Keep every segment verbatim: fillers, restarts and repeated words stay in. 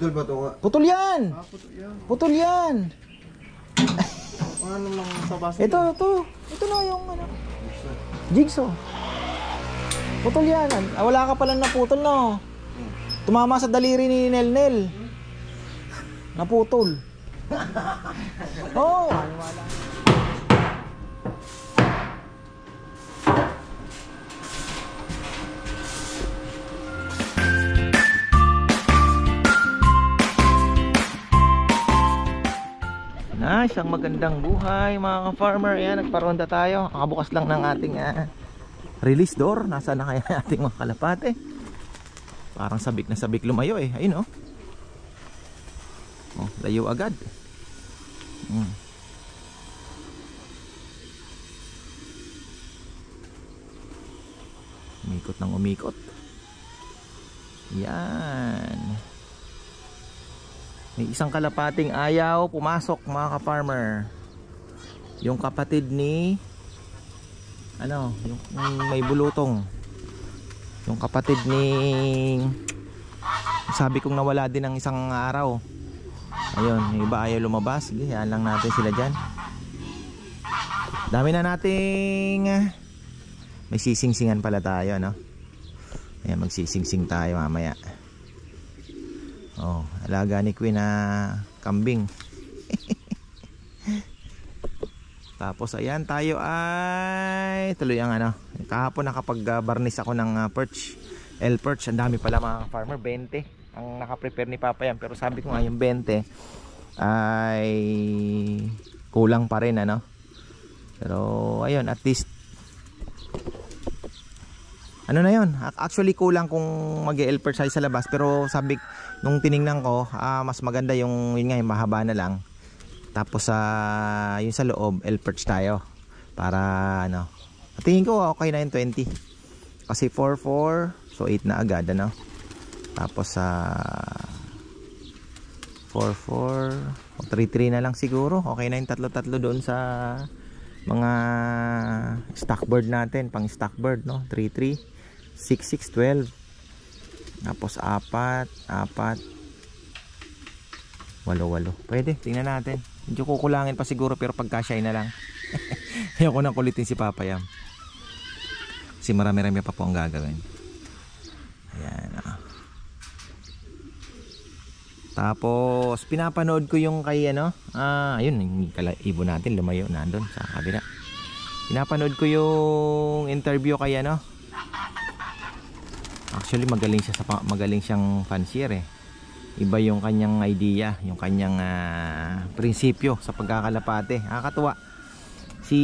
Putol ba ito nga? Putol yan! Ah, putol yan. Putol yan! Ano lang sa basa? Ito, ito. Ito na yung ano. Jigsaw. Putol yan. Ah, wala ka palang naputol, no? Tumama sa daliri ni Nelnel. Naputol. Oo, oh, wala. Na, isang magandang buhay mga ka-farmer. Ayan, nagparonda tayo. Nakabukas lang ng ating uh, release door. Nasaan na kaya ating mga kalapate? Parang sabik na sabik lumayo eh. Ayun oh. Oh, layo agad. Hmm. Umikot ng umikot. Yan. May isang kalapating ayaw pumasok mga ka-farmer. Yung kapatid ni ano, yung, yung may bulutong. Yung kapatid ni sabi kong nawala din ng isang araw. Ayun, yung iba ayaw lumabas. Sige, yan lang natin sila dyan. Dami na nating may sising-singan pala tayo, no? Ayan, magsising-sing tayo mamaya. Oh, alaga ni Queen na kambing. Tapos ayan, tayo ay tuloy ang ano. Kahapon nakapag-barnis ako ng uh, perch, L perch. Ang dami pala mga farmer, twenty ang naka-prepare ni Papa yan. Pero sabi ko nga yung twenty ay kulang pa rin ano. Pero ayun, at least ano na yun, actually kulang kung mag-L perch sa labas. Pero sabi nung tiningnan ko, ah, mas maganda yung yun nga, yung mahaba na lang. Tapos sa uh, yung sa loob L perch tayo para ano. Tingin ko okay na yung twenty. Kasi four four, so eight na agad ano. Tapos sa uh, four four, three three na lang siguro. Okay na yung tatlo-tatlo doon sa mga stock bird natin, pang stock bird no. three three, six six, twelve. Tapos apat, apat, walo walo. Pwede, tingnan natin. Medyo kukulangin pa siguro pero pagkasya na lang. Ayoko nang kulitin si Papa Yam. Kasi marami-rami pa po ang gagawin. Ayan ah. Tapos pinapanood ko yung kay ano, ah, ayun, yung ibon natin lumayo na doon sa kabila. Pinapanood ko yung interview kay ano. Actually magaling siya sa magaling siyang fancier eh. Iba yung kanyang idea, yung kanyang uh, prinsipyo sa pagkakalapate. Nakakatuwa. Si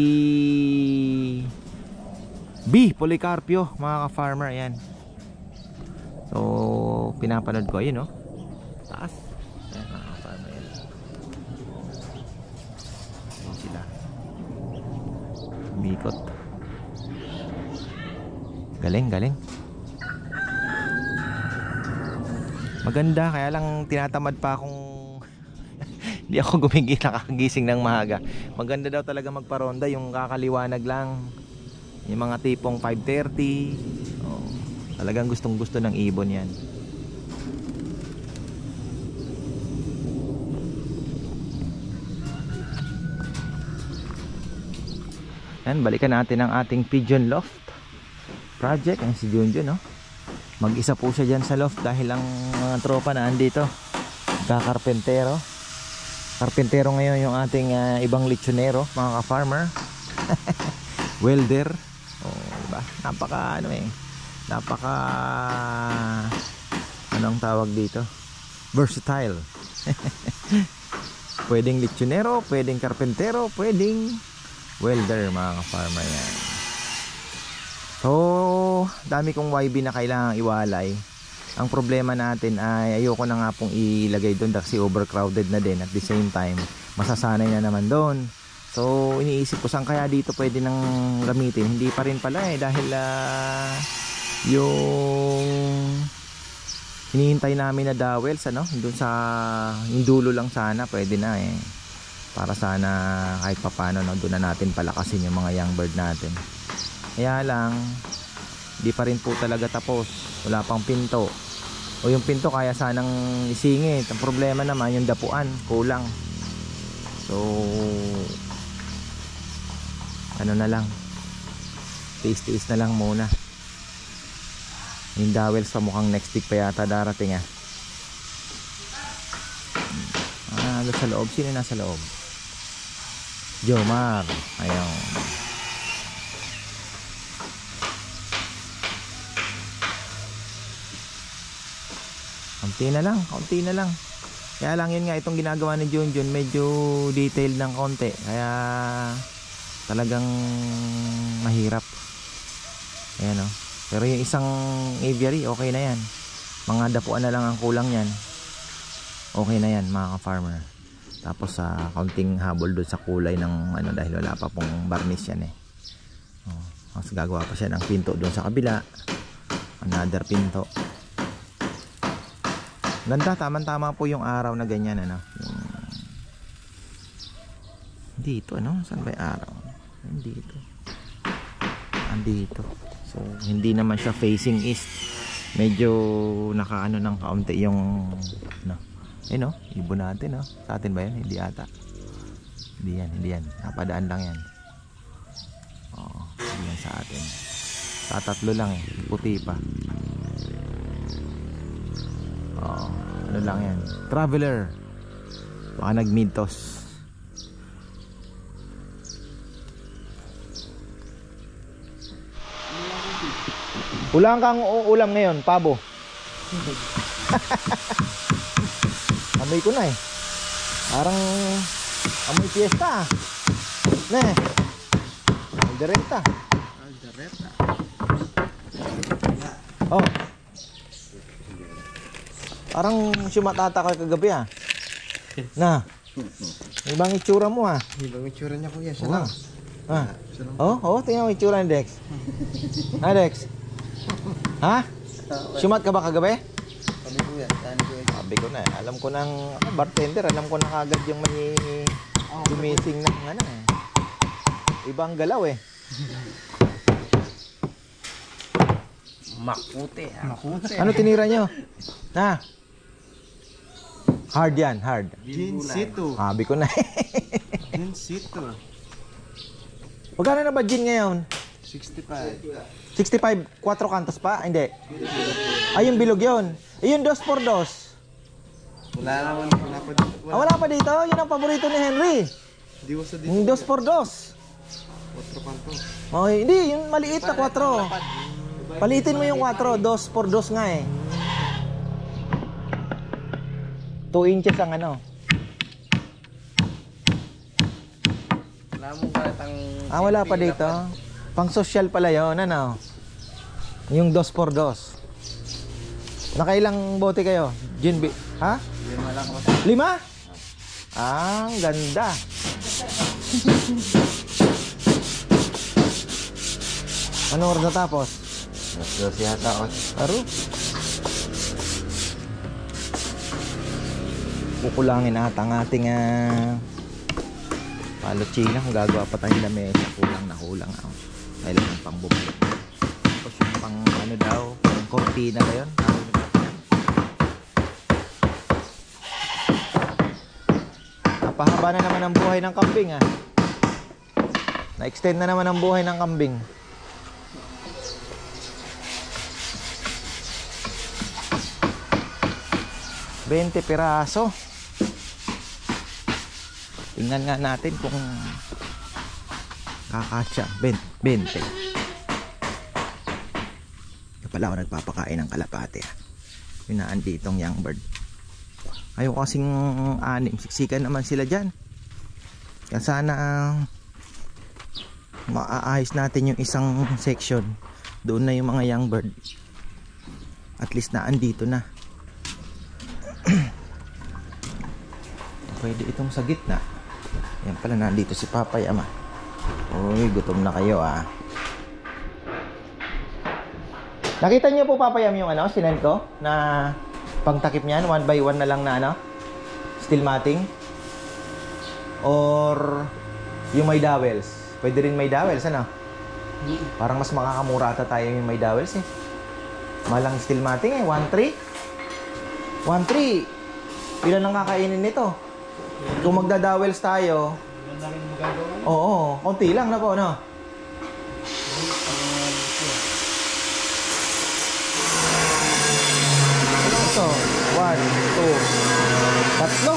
B. Policarpio, mga ka-farmer, ayan. So, pinapanood ko, ayun, no? Taas. Ayan, mga ka-farmer, ayan. Ayan sila. Bikot. Galing, galing. Maganda, kaya lang tinatamad pa akong hindi ako gumigil, nakagising ng maaga. Maganda daw talaga magparonda, yung kakaliwanag lang. Yung mga tipong five thirty. Oh, talagang gustong gusto ng ibon yan. Yan, balikan natin ang ating pigeon loft project. Ang si Junjun, no? Mag-isa po siya dyan sa loft dahil ang mga tropa na andito. Kakarpentero. Karpentero ngayon yung ating uh, ibang lechonero, mga ka-farmer. Welder. Oh, diba? Napaka ano eh. Napaka anong tawag dito? Versatile. Pwedeng lechonero, pwedeng karpentero, pwedeng welder, mga ka-farmer yan. So, dami kong Y B na kailangang iwalay. Ang problema natin ay ayoko na nga pong ilagay doon kasi overcrowded na din. At the same time, masasanay na naman doon. So, iniisip ko saan kaya dito pwede nang gamitin. Hindi pa rin pala eh dahil uh, yung hinihintay namin na dowels, ano? Doon sa yung dulo lang sana pwede na eh. Para sana kahit papano, no, doon na natin palakasin yung mga young bird natin. Kaya lang di pa rin po talaga tapos, wala pang pinto. O yung pinto kaya sanang isingit. Ang problema naman yung dapuan, kulang. So ano na lang, tiis-tiis na lang muna. Yung dowels pa mukhang next week pa yata darating ah. Ah, sa loob, sino nasa loob? Jomar, ayun. Kaunti na lang, kaunti na lang. Kaya lang yun nga, itong ginagawa ni Junjun medyo detailed ng konti. Kaya talagang mahirap. Ayan o. Pero yung isang aviary, okay na yan. Mga dapuan na lang ang kulang yan. Okay na yan mga ka-farmer. Tapos sa uh, kaunting habol doon sa kulay ng ano, dahil wala pa pong varnish yan eh. Oh, tapos gagawa pa siya ng pinto doon sa kabila. Another pinto. Ganda, tamang-tama po yung araw na ganyan ano. Yung... Dito ano, saan ba yung araw? Dito. Andito. So hindi naman siya facing east. Medyo nakaano ng kaunti yung ano. Eh no, ibon natin no. Sa atin ba yan? Hindi ata. Hindi yan, hindi yan. Napadaan lang yan. Oo, hindi yan sa atin. Tatatlo lang eh, puti pa. Oo, ano lang yan. Traveler. Baka nag-midtos. Ulang kang ulam ngayon, pabo. Amoy ko na eh. Parang amoy fiesta. Ne. Aldereta. Aldereta. Oh. Parang sumatata ka kagabi ah. Na. Ibang itsura mo ah. Ibang itsura niya kuya, siya oh. lang. Ah. Oh, oh, tingnan mo itsura ni Dex. Ha, Dex? Ha? Sumat ka ba kagabi? Sabi kuya, kuya. Sabi ko na eh. Alam ko ng ano, bartender, alam ko na kagad yung may dumising ng ano eh. Ibang galaw eh. Makute. Makute. Ano tinira nyo? Ha? Hard yan, hard. Ginsito. Sabi ko na eh. Ginsito. Magkano na ba gin ngayon? sixty-five. sixty-five, four kantos pa? Hindi. Ay, yung bilog yun. Eh, yung dos por dos. Wala naman. Wala pa dito. Wala. Ah, wala pa dito? Yun ang paborito ni Henry. Di ko sa dito. Yung dos por dos. four kantos. Oh, hindi. Yung maliit na four. Palitin mo yung four. dos por dos nga eh. two inches ang ano. Wala mong palatang... Ah, wala pa dito. Pang social pala yun, ano? Yung dos por dos. Nakailang bote kayo? Gin bi... Ha? Lima lang ako. Lima? Ah, ang ganda. Ano oras natapos? Mas yata ako. Aro? Kukulangin ata ang ating uh, palutsina kung gagawa pa tayong lamesa. Kulang na kulang ako. Kailangan pang bumalik. Tapos yung pang ano daw, pang cortina ba yun? Napahaba na naman ang buhay ng kambing ah. Na-extend na naman ang buhay ng kambing. twenty piraso. Tingnan nga natin kung kakasya. twenty. Ito pala ako nagpapakain ng kalapate. Pinaan ditong young bird. Ayaw kasing anim. Siksikan naman sila dyan. Kaya sana uh, maaayos natin yung isang section. Doon na yung mga young bird. At least na andito na. Pwede itong sa gitna. Yan pala, nandito si Papay Ama. Uy, gutom na kayo ah. Nakita niyo po Papay Ama yung ano, sinend ko na pangtakip niyan, one by one na lang na ano, steel matting or yung may dowels. Pwede rin may dowels ano. Parang mas makakamura ata tayo yung may dowels eh. Malang steel matting eh, one three. one three. Ilan lang kakainin nito? Kung magdadawels tayo, Yan na rin magagawa. oo, konti lang na po, no? Ito, one, two, tatlo.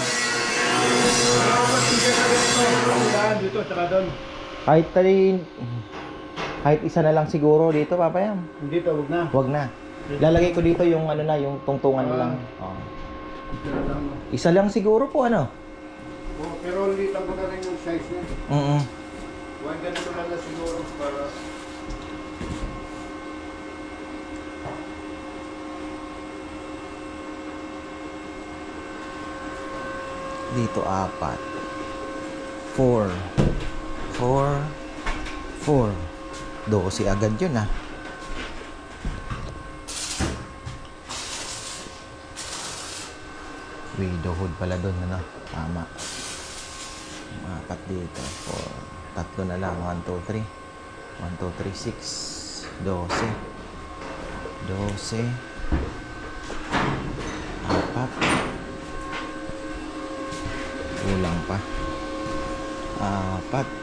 Dito, tsaka doon. Kahit tayo, kahit isa na lang siguro dito, papayam. Dito, huwag na. Huwag na. Lalagay ko dito yung ano na, yung tungtungan na lang. Oo. Isa lang siguro po, ano? Oh, pero hindi lang ko na rin yung size niya. Mm. Huwag ganito lang na siguro para... Dito apat. Four. Four. Four. Dose agad yun, ah. Widowhood pala doon, ano? Tama. Apat dito. Four. Tatlo na lang. One, two, three. One, two, three, six. Dose. Dose. Apat. Kulang pa. Apat.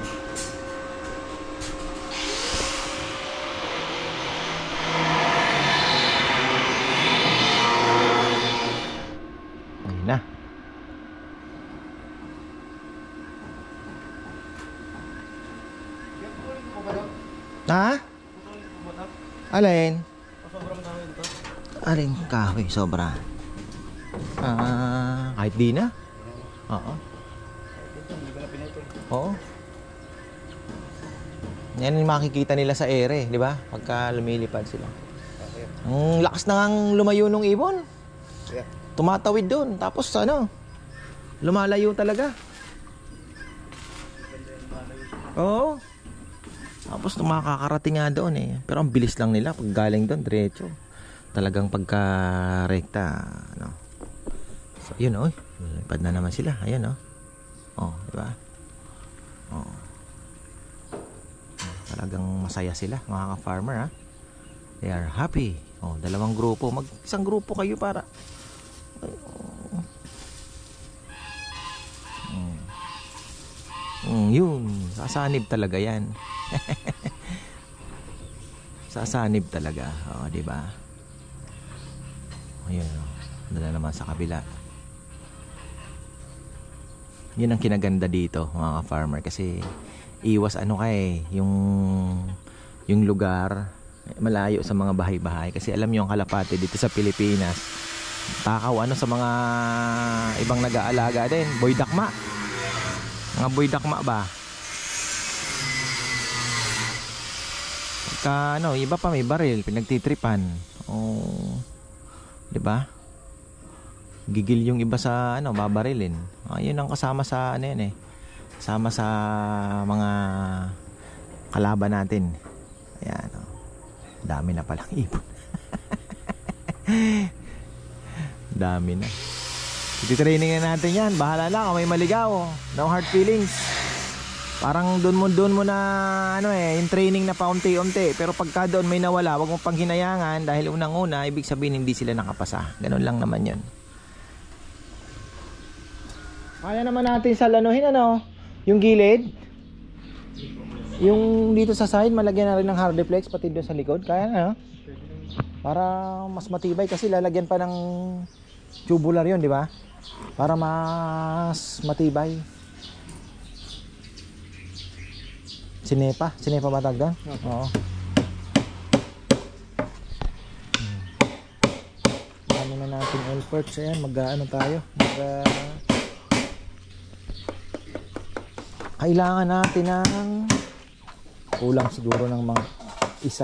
Ayun na. Ha? Alin? Alin kahoy, sobra. Ah, kahit di na. Oo. Oo. Yan yung makikita nila sa ere, di ba? Pagka lumilipad sila. Ang lakas na ngang lumayo nung ibon. Tumatawid doon. Tapos ano, lumalayo talaga. Oo. Tapos makakarating nga doon eh. Pero ang bilis lang nila pag galing doon, diretso. Talagang pagka rekta, ano. So, yun oh. Lipad na naman sila. Ayan oh. Oh, di ba? Oh. Talagang masaya sila, mga ka-farmer, ha. They are happy. Oh, dalawang grupo. Mag isang grupo kayo para mm. Mm, yun, sasanib talaga 'yan. Sasanib talaga. Oh, di ba? Ayun, oh. Dala naman sa kabila. Yun ang kinaganda dito, mga farmer, kasi iwas ano kay yung yung lugar malayo sa mga bahay-bahay, kasi alam niyo ang kalapate dito sa Pilipinas takaw ano sa mga ibang nag-aalaga din, boy dakma. Mga boy dakma ba? Pagka ano, iba pa may baril, pinagtitripan. Oh, 'di ba? Gigil yung iba sa ano, babarilin. Ayun ang kasama sa ano yan eh. Kasama sa mga kalaban natin. Ayan, oh. Dami na palang ibon. Dami na. Iti-training na natin yan. Bahala lang kung may maligaw. No hard feelings. Parang doon mo, doon mo na ano eh, yung training na paunti-unti. Pero pagka doon may nawala, wag mo pang hinayangan dahil unang-una, ibig sabihin hindi sila nakapasa. Ganun lang naman yun. Kaya naman natin sa lanuhin, ano, yung gilid. Yung dito sa side, malagyan na rin ng hardiplex, pati doon sa likod. Kaya na, no? Para mas matibay, kasi lalagyan pa ng tubular yun, di ba? Para mas matibay. Sinepa, sinepa ba tawag doon? Oo. Dami na natin oil perch. Ayan, mag-ano tayo. Mag uh, kailangan natin ng kulang siguro ng mga isa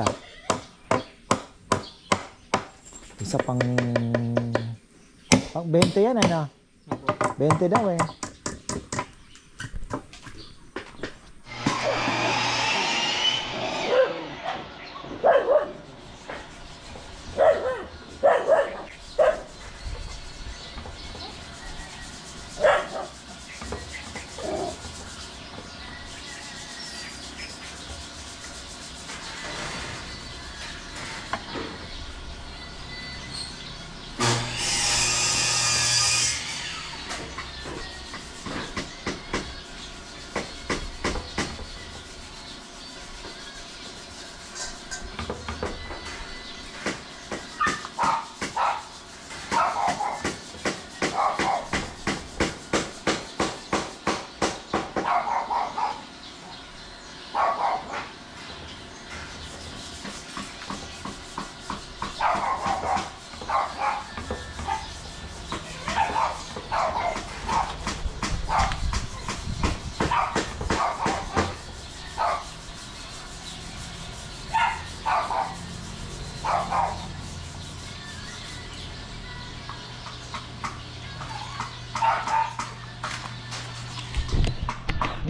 isa pang pang twenty yan, ano? twenty daw eh.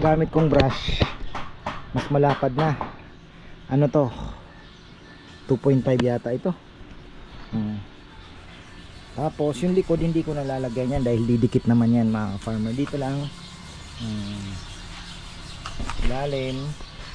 gamit kong brush mas malapad na. Ano to, two point five yata ito. hmm. Tapos yung likod hindi ko nalalagyan yan dahil didikit naman yan mga farmer. Dito lang hmm. ilalim.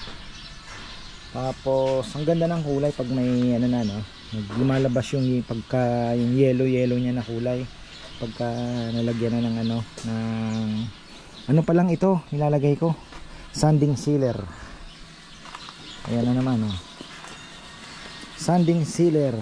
Tapos ang ganda ng kulay pag may ano na, no, lumalabas yung pagka yung yellow yellow niya na kulay pagka nalagyan na ng ano ng ano pa lang ito nilalagay ko, sanding sealer. Ayan na naman, oh. Sanding sealer.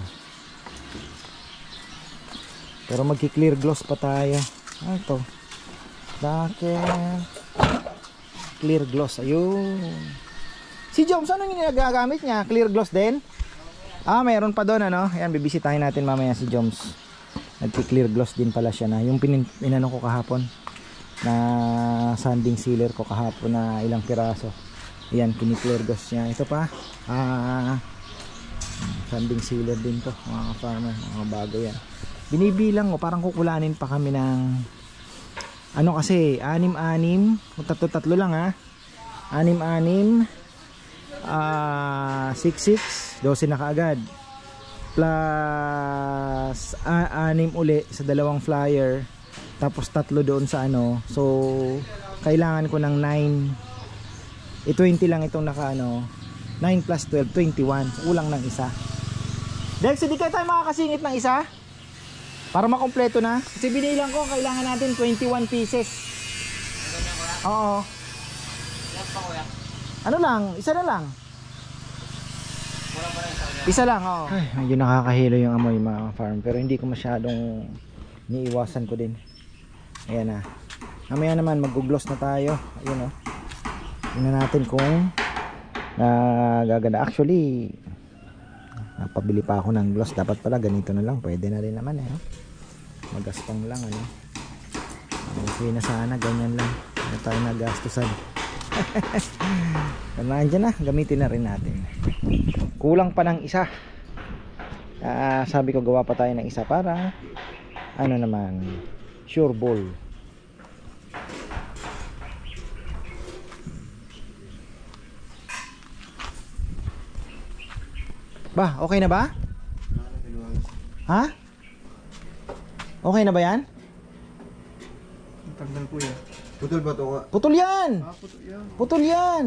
Pero magki-clear gloss pa tayo. Ano to? Bakit? Clear gloss. Ayun. Si Joms, ano yung nagagamit niya? Clear gloss din? Ah, mayroon pa doon, ano? Ayan, bibisitahin natin mamaya si Joms. Nagki-clear gloss din pala siya na. Yung pinin, inano ko kahapon na sanding sealer ko kahapon na ilang piraso. Ayan, kini-clear gloss niya. Ito pa. Ah, sanding sealer din to, mga farmer. Mga bago yan. Binibilang ko, parang kukulanin pa kami ng ano kasi, anim-anim. Tatlo-tatlo lang, ha. Anim-anim. Ah, six six, twelve na kaagad. Plus uh, anim uli sa dalawang flyer. Tapos tatlo doon sa ano. So kailangan ko ng nine. E twenty lang itong naka ano. nine plus twelve, twenty-one. So, kulang ng isa. Dex, hindi kaya tayo makakasingit ng isa? Para makompleto na. Kasi binilang ko, kailangan natin twenty-one pieces. Oo. Ano lang, isa na lang. Isa lang, oo. Ay, medyo nakakahilo yung amoy mga farm. Pero hindi ko masyadong niiwasan ko din. Ayan na. Mamaya naman mag-gloss na tayo. Ayun, oh. Tingnan natin kung uh, gaganda. Actually napabili pa ako ng gloss. Dapat pala ganito na lang. Pwede na rin naman, eh. Magaspang lang, ano. Okay na sana, ganyan lang. Ano tayo nagastusan. Nandiyan na, gamitin na rin natin. Kulang pa ng isa. uh, Sabi ko gawa pa tayo ng isa para ano naman, sure ball. Ba, okay na ba? Ha? Okay na ba yan? Tanggal po yan. Putol ba ito nga? Putol yan! Ah, puto yan. Putol yan!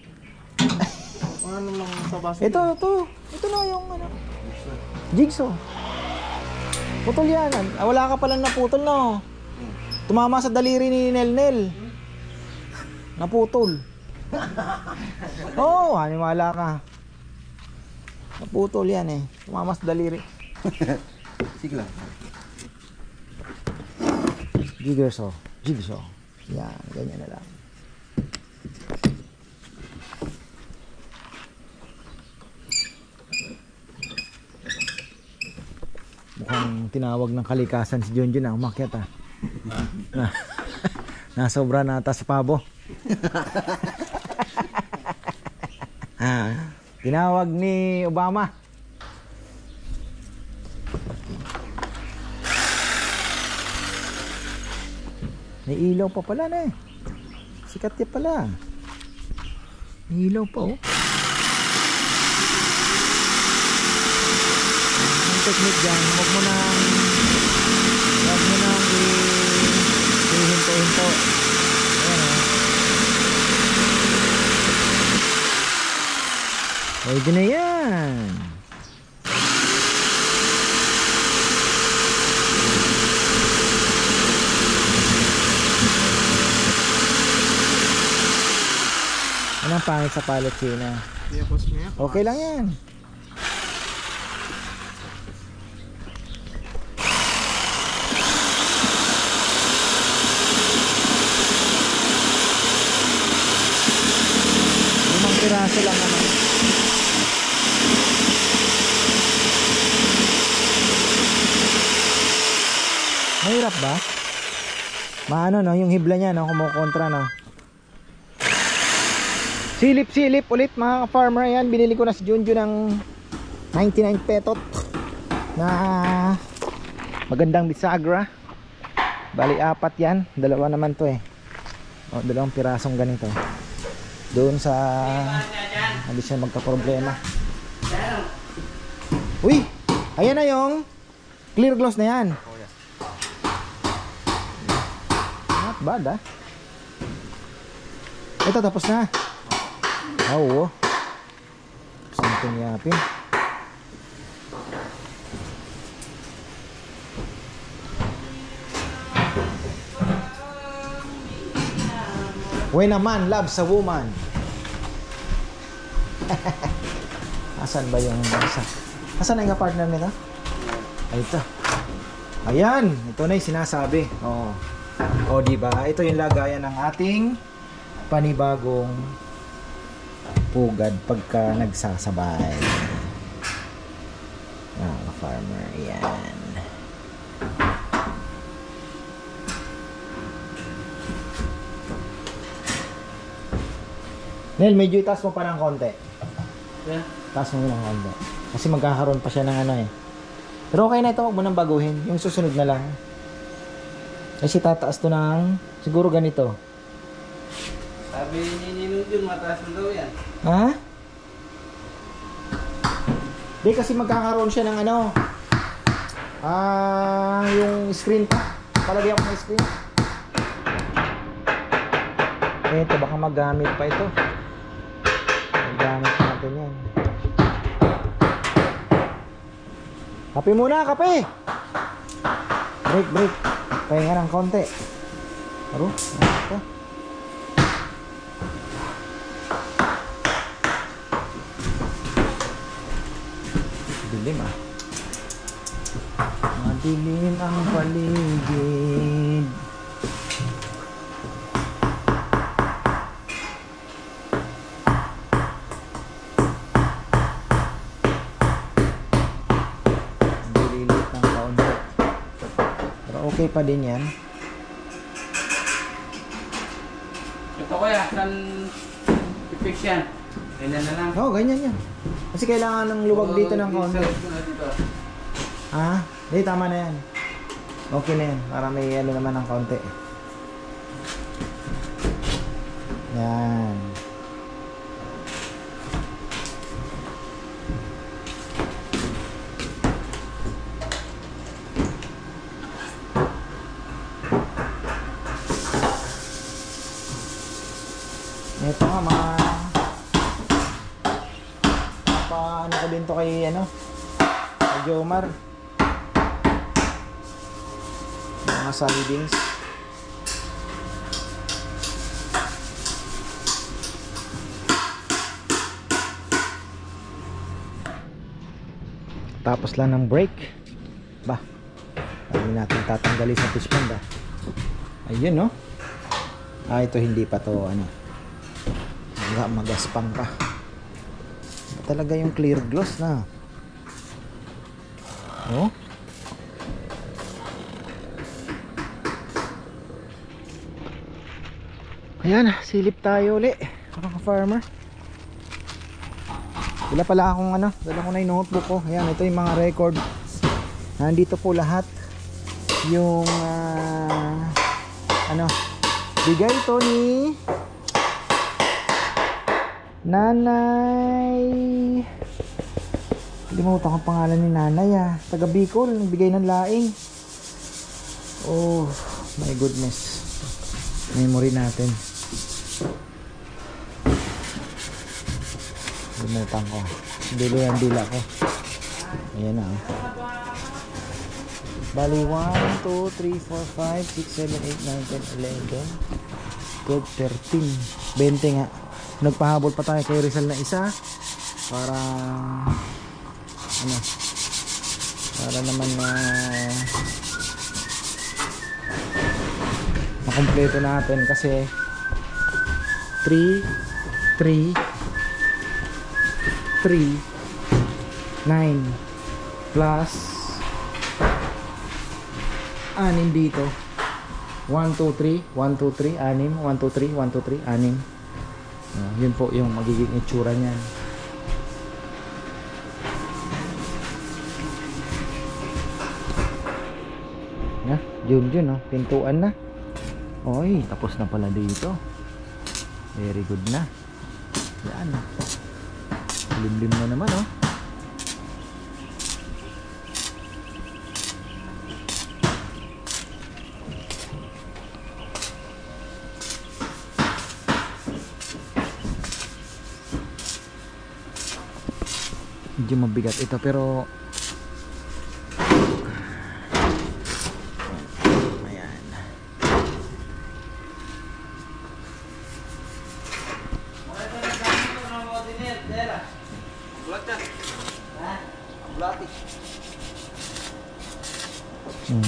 Ano lang sa basa? Ito, ito. Ito na yung ano, jigsaw. Putol yan. Ah, wala ka palang naputol, no? Tumama sa daliri ni Nel-Nel. Naputol. Oo, oh, haniwala ka. Naputol yan, eh. Tumama sa daliri. Sige lang. Jigsaw. Jigsaw. Yan, ganyan na lang. Mukhang tinawag ng kalikasan si Junjun na umakyat, ah. Na, nasobra na ata sa pabo. Ah, tinawag ni Obama. May ilaw pa pala na, eh. Sikat yan pala. May ilaw pa, oh. Ang technique dyan, huwag mo nang huwag mo nang i-hinto-hinto. Ayan, oh. Pwede na yan. Anong pangit sa palatsina? Okay lang yan. Limang piraso lang naman. Mahirap ba? Maano, no? Yung hibla niya, no? Kumukontra, no? Silip-silip ulit mga farmer. Yan, binili ko na si Junjun ng ninety-nine petot na magandang bisagra. Bali apat yan, dalawa naman to, eh. O, dalawang pirasong ganito. Doon sa hindi siya magka-problema. Uy! Ayan na yung clear gloss na yan. Not bad ah. Ito tapos na. Oo. Something yapin. When a man loves a woman. Asan ba yung isa? Asan na yung partner nila? Ay, ito. Ayan, ito na yung sinasabi. Oh. O, diba? Ito yung lagayan ng ating panibagong pugad pagka nagsasabay. Ah, farmer. Ayan. Nel, medyo itaas mo pa ng konti. Yeah. Taas mo ng konti. Kasi magkakaroon pa siya ng ano eh. Pero okay na ito, huwag mo nang baguhin. Yung susunod na lang. Kasi tataas to ng siguro ganito. Sabi ni Ninong yun, mataas na daw yan. Ha? Di kasi magkakaroon siya ng ano. Ah, yung screen pa. Palagyan ko ng screen. Eh, ito baka magamit pa ito. Magamit natin yan. Kape muna, kape! Break, break. Pahinga ng konti. Aro, ito. Dilim ah. Madilim ang paligid. Dililit ng kaunti. Pero okay pa din yan. Ito kuya, saan i-fix yan? Ganyan na lang. Oo, oh, ganyan yan. Kasi kailangan ng luwag dito ng kaunti. Ah, hindi, tama na yan. Okay na yan. Para may ano naman ng kaunti. Yan. Ito nga mga paano ko din to kay ano kay Jomar mga sidings. Tapos lang ng brake ba hindi natin tatanggalin sa push band ah. Ayun no. Ah, ito hindi pa to ano mag magaspang pa. Ito talaga yung clear gloss na. Oh. Ayan, silip tayo uli mga farmer. Wala pala akong ano, dala ko na yung notebook ko. Ayan, ito yung mga record. Nandito po lahat yung uh, ano, bigay ito ni Nanay. Limutan ko ang pangalan ni Nanay ah. Taga Bicol, nagbigay ng laing. Oh my goodness. Memory natin. Limutan ko. Dilo yan dila ko. Ayan na oh. Bali one, two, three, four, five, six, seven, eight, nine, ten, eleven, twelve, thirteen, twenty nga. Nagpahabol pa tayo kay Rizal na isa para ano para naman na makumpleto natin kasi three three three nine plus anim dito one two three one two three anim one two three one two three anim. Uh, yun po yung magiging itsura niyan. Yeah, yun yun oh, pintuan na. Oy, tapos na pala dito. Very good na. Yan. Limlim na naman oh. Medyo mabigat ito pero ayan. Hmm.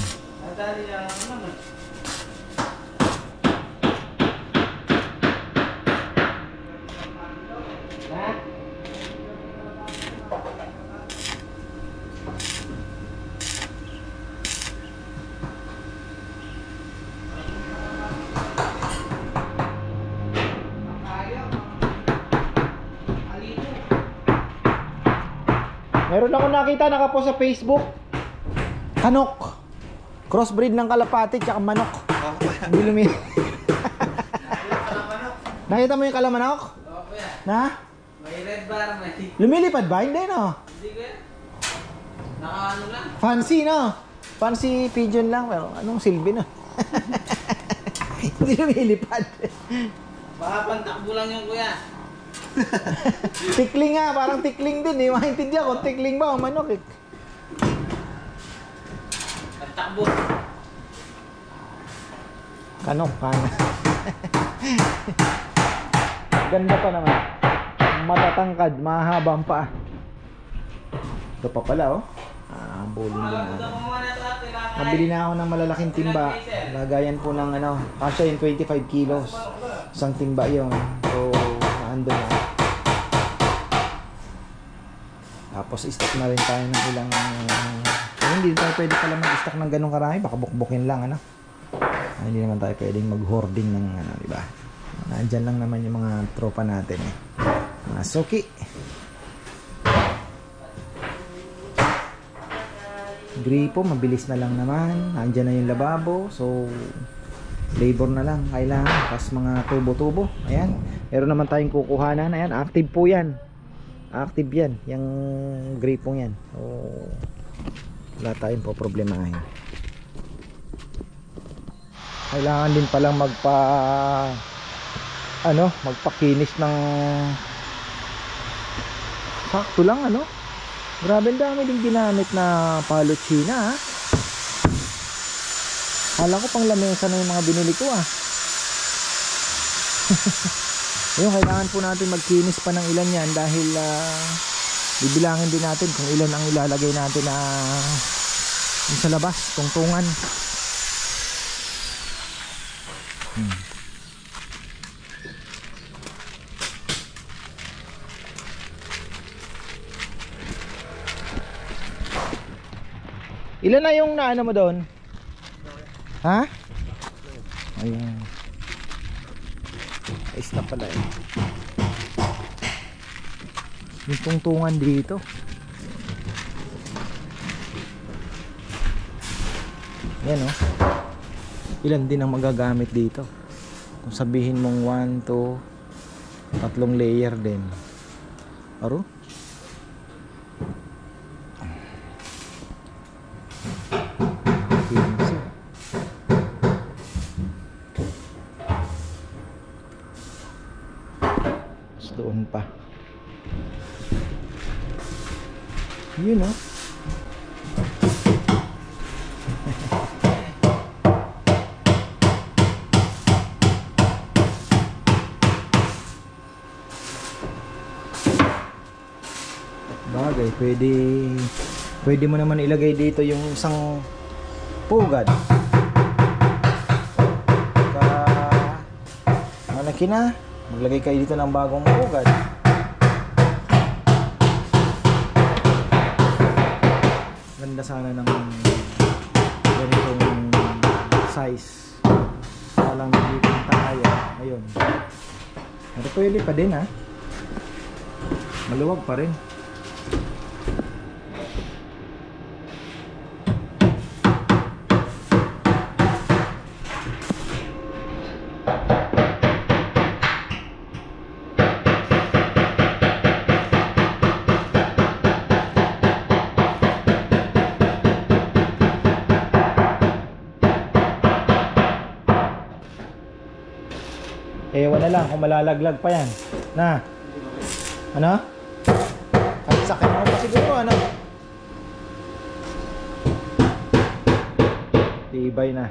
Meron ako nakita nakapost sa Facebook. Kanok. Crossbreed ng kalapati tsaka manok. Hindi lumi. Nakita mo yung kalamanok? Oo, kuya. Na? May red bar, may... Lumilipad ba? Hindi no? Hindi kuya. Naka-ano lang. Fancy no? Fancy pigeon lang pero anong silbi no? Hindi lumilipad. Baka pantakbo lang yung kuya. Tikling nga, parang tikling din eh. Maintindihan ko, tikling ba o manok eh. Pantakbo. Kanok, kanok. Ganda pa naman. Matatangkad, mahabang pa. Ito pa pala oh. Ah, bowling din natin. Nabili na ako ng malalaking timba. Lagayan po ng ano, kasya yung twenty-five kilos. Isang timba yun. So, naandun na. Tapos stock na rin tayo ng ilang uh, hindi tayo pwede pala mag-stock ng ganong karami, baka bukbukin lang ano. Ah, hindi naman tayo pwedeng mag-hoarding ng ano, di ba? Nandiyan lang naman yung mga tropa natin eh. Mga suki. Gripo, mabilis na lang naman. Nandiyan na yung lababo, so labor na lang kailangan. Tapos mga tubo-tubo, ayan. Meron naman tayong kukuhanan, ayan, active po yan. Active yan, yung gripong yan. So, wala tayong po problemahin. Kailangan din palang magpa ano, magpakinis ng sakto lang ano. Grabe, ang dami din ginamit na palochina ha. Kala ko pang lamesa na yung mga binili ko ah. Yung kailangan po natin magkinis pa ng ilan yan dahil uh, bibilangin din natin kung ilan ang ilalagay natin na uh, sa labas, tungtungan. Hmm. Ilan na yung naano mo doon? Ha? Ayun. Ayos na pala eh. Yung tungtungan dito. Yan oh. Ilan din ang magagamit dito. Kung sabihin mong one, two, tatlong layer din. Aro? Doon pa. Yun oh. Bagay, pwede pwede mo naman ilagay dito yung isang pugad. Para malaki na. Maglagay kayo dito ng bagong pugad. Ganda sana ng ganitong size. Walang dito tayo. Ayun. Pero pwede pa din ha. Maluwag pa rin. Ewan na lang kung malalaglag pa yan. Na? Ano? At sakit mo pa siguro, ano? Tibay na.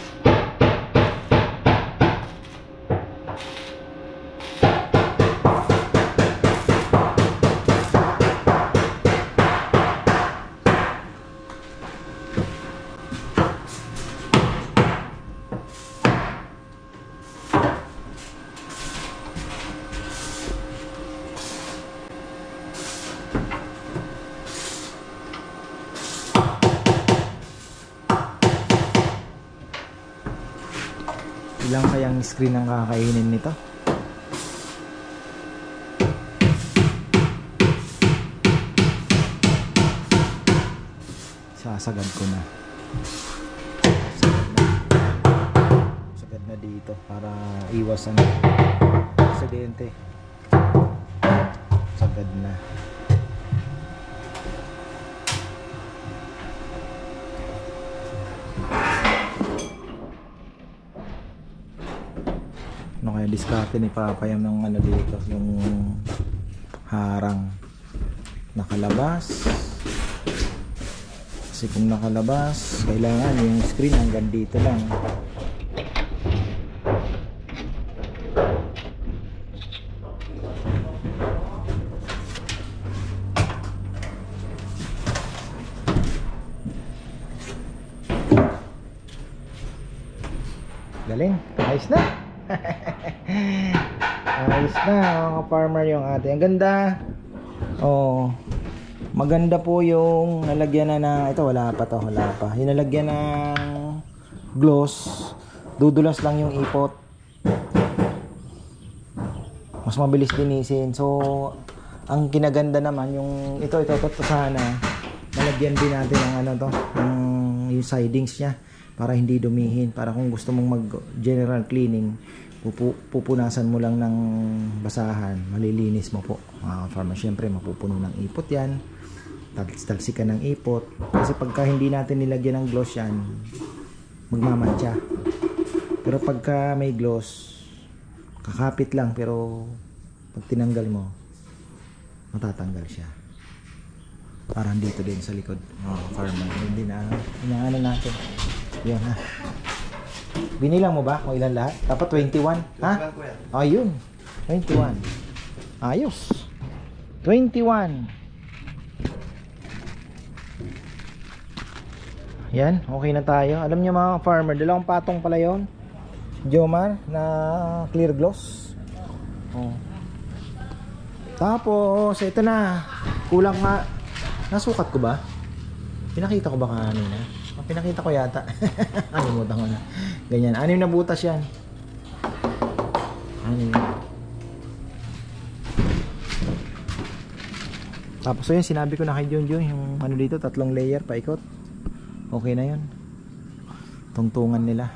Ilang kayang screen ang kakainin nito? Sasagad ko na. Sagad na. Sagad na dito para iwas ang aksidente. Sagad na. Ano kaya diskarte ni Papa yung ng ano dito, yung harang nakalabas, kasi kung nakalabas kailangan yung screen hanggang dito lang. Galing, ayos na. Ayos na mga farmer yung ating. Ang ganda. Oh, maganda po yung nalagyan na ng, ito wala pa to, wala pa. Yung nalagyan ng gloss, dudulas lang yung ipot. Mas mabilis linisin. So, ang kinaganda naman yung ito, ito, ito, ito sana. Nalagyan din natin ng ano to, ng yung sidings niya para hindi dumihin, para kung gusto mong mag general cleaning, pupu pupunasan mo lang ng basahan, malilinis mo po mga farmer. Syempre mapupuno ng ipot yan, talsikan ng ipot, kasi pagka hindi natin nilagyan ng gloss yan, magmamantsa. Pero pagka may gloss, kakapit lang, pero pag tinanggal mo, matatanggal siya. Parang dito din sa likod mga farmer, hindi na inaano natin yan ha. Binilang mo ba kung ilan lahat? Dapat twenty-one, ha? Ayun, twenty-one. Ayos. twenty-one. Yan, okay na tayo. Alam niyo mga farmer, dalawang patong pala yon, Jomar, na clear gloss. Oh. Tapos, ito na. Kulang nga. Nasukat ko ba? Pinakita ko ba kanina? Pinakita ko yata. Kalimutan ko na. Ganyan. Anim na butas yan. Anim. Tapos so yun, sinabi ko na kay Junjun yung ano dito, tatlong layer paikot. Okay na yun. Tungtungan nila.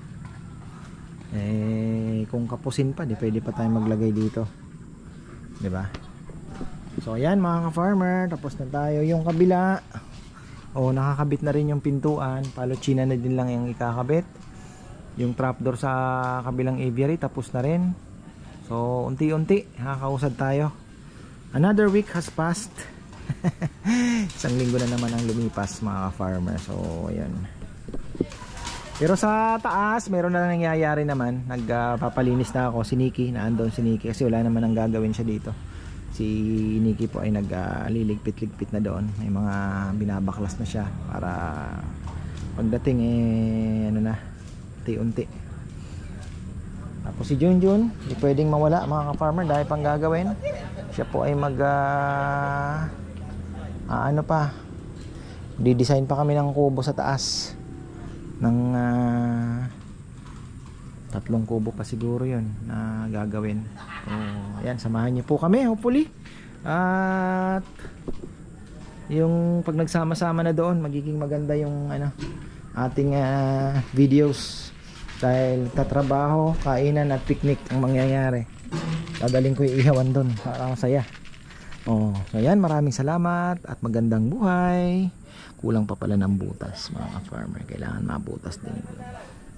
Eh, kung kapusin pa, di pwede pa tayo maglagay dito. Diba? So ayan mga ka-farmer, tapos na tayo. Yung kabila, o nakakabit na rin yung pintuan, palochina na din lang yung ikakabit. Yung trapdoor sa kabilang aviary tapos na rin. So unti-unti nakakausad tayo. Another week has passed. Isang linggo na naman ang lumipas mga farmer. So ayan. Pero sa taas meron na nangyayari naman. Nagpapalinis uh, na ako. Si Nikki, naandun si Nikki kasi wala naman ang gagawin siya dito. Si Nikki po ay nagliligpit-ligpit na doon. May mga binabaklas na siya para pagdating eh ano na, unti-unti. Tapos si Junjun, hindi pwedeng mawala mga ka-farmer dahil pang gagawin. Siya po ay mag uh, uh, ano pa, di-design pa kami ng kubo sa taas ng uh, tatlong kubo pa siguro yun na gagawin. So ayan, samahan niyo po kami hopefully. At yung pag nagsama-sama na doon, magiging maganda yung ano, ating uh, videos. Dahil tatrabaho, kainan at picnic ang mangyayari. Dadaling ko yung ihawan doon para masaya. Oh, so ayan, maraming salamat at magandang buhay. Kulang pa pala ng butas mga farmer, kailangan mabutas din.